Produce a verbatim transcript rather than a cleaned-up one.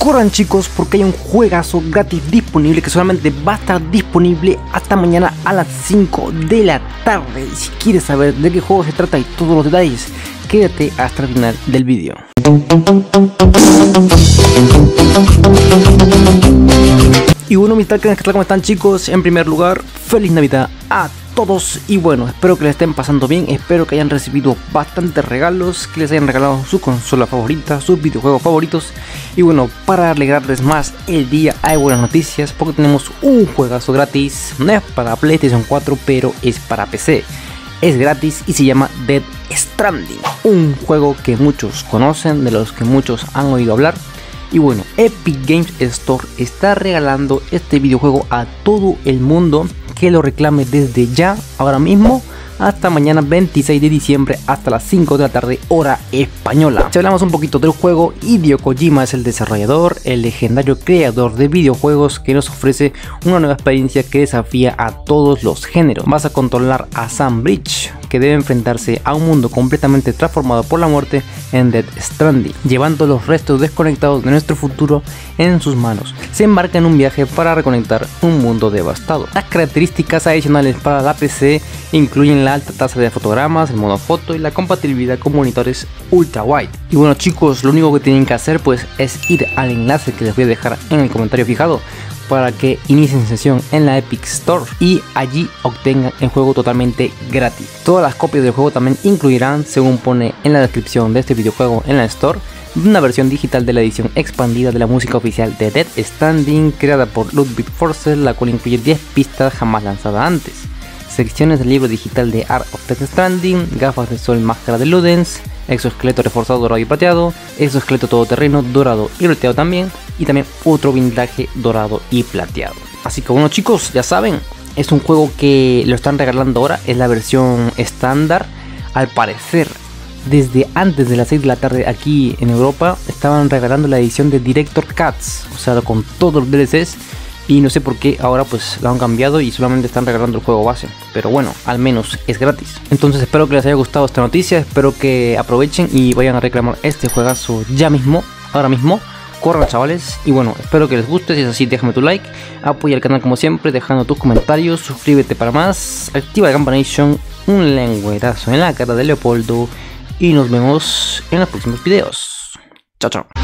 corran chicos, porque hay un juegazo gratis disponible que solamente va a estar disponible hasta mañana a las cinco de la tarde. Y si quieres saber de qué juego se trata y todos los detalles, quédate hasta el final del vídeo. Y bueno, mis talkers, ¿qué tal? ¿Cómo están chicos? En primer lugar, feliz Navidad a todos y bueno, espero que les estén pasando bien, espero que hayan recibido bastantes regalos, que les hayan regalado su consola favorita, sus videojuegos favoritos. Y bueno, para alegrarles más el día hay buenas noticias porque tenemos un juegazo gratis, no es para PlayStation cuatro pero es para P C. Es gratis y se llama Death Stranding, un juego que muchos conocen, de los que muchos han oído hablar. Y bueno, Epic Games Store está regalando este videojuego a todo el mundo que lo reclame desde ya, ahora mismo, hasta mañana veintiséis de diciembre, hasta las cinco de la tarde, hora española. Si hablamos un poquito del juego, Hideo Kojima es el desarrollador, el legendario creador de videojuegos que nos ofrece una nueva experiencia que desafía a todos los géneros. Vas a controlar a Sam Bridge, que debe enfrentarse a un mundo completamente transformado por la muerte en Death Stranding, llevando los restos desconectados de nuestro futuro en sus manos. Se embarca en un viaje para reconectar un mundo devastado. Las características adicionales para la P C incluyen la alta tasa de fotogramas, el modo foto y la compatibilidad con monitores ultra wide. Y bueno chicos, lo único que tienen que hacer pues es ir al enlace que les voy a dejar en el comentario fijado para que inicien sesión en la Epic Store y allí obtengan el juego totalmente gratis. Todas las copias del juego también incluirán, según pone en la descripción de este videojuego en la Store, una versión digital de la edición expandida de la música oficial de Death Stranding creada por Ludwig Forssell, la cual incluye diez pistas jamás lanzadas antes, secciones del libro digital de Art of Death Stranding, gafas de sol, máscara de Ludens, exoesqueleto reforzado dorado y plateado, exoesqueleto todoterreno dorado y plateado también, y también otro blindaje dorado y plateado. Así que bueno chicos, ya saben, es un juego que lo están regalando ahora, es la versión estándar. Al parecer, desde antes de las seis de la tarde aquí en Europa, estaban regalando la edición de Director Cuts, o sea, con todos los D L Cs. Y no sé por qué ahora pues lo han cambiado y solamente están regalando el juego base. Pero bueno, al menos es gratis. Entonces espero que les haya gustado esta noticia. Espero que aprovechen y vayan a reclamar este juegazo ya mismo, ahora mismo. Corran chavales. Y bueno, espero que les guste. Si es así, déjame tu like. Apoya el canal como siempre dejando tus comentarios. Suscríbete para más. Activa la campanation. Un lengüetazo en la cara de Leopoldo. Y nos vemos en los próximos videos. Chao, chao.